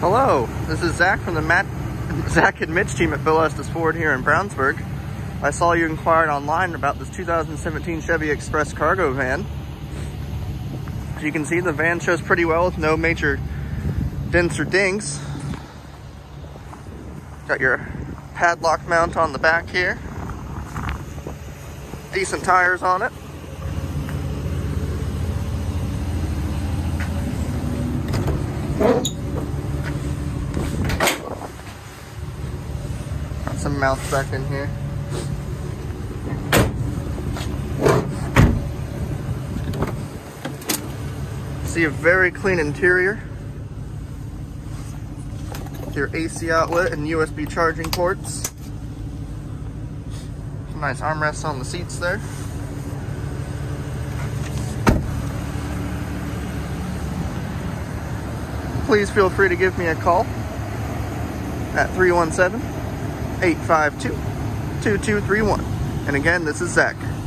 Hello, this is Zach from the Zach and Mitch team at Phil Estes Ford here in Brownsburg. I saw you inquired online about this 2017 Chevy Express cargo van. As you can see, the van shows pretty well with no major dents or dings. Got your padlock mount on the back here. Decent tires on it. Got some mounts back in here. See a very clean interior. With your AC outlet and USB charging ports. Some nice armrests on the seats there. Please feel free to give me a call at 317-852-2231. And again, this is Zach.